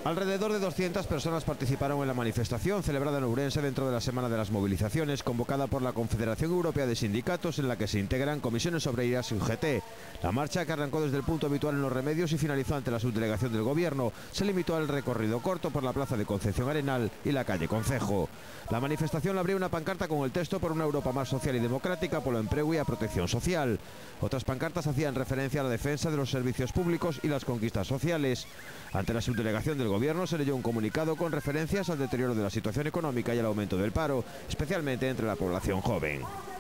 Alrededor de 200 personas participaron en la manifestación celebrada en Ourense dentro de la Semana de las Movilizaciones, convocada por la Confederación Europea de Sindicatos, en la que se integran comisiones obreras y UGT. La marcha, que arrancó desde el punto habitual en Los Remedios y finalizó ante la subdelegación del Gobierno, se limitó al recorrido corto por la plaza de Concepción Arenal y la calle Concejo. La manifestación abría una pancarta con el texto "Por una Europa más social y democrática, polo emprego y a protección social". Otras pancartas hacían referencia a la defensa de los servicios públicos y las conquistas sociales. Ante la subdelegación del Gobierno se leyó un comunicado con referencias al deterioro de la situación económica y al aumento del paro, especialmente entre la población joven.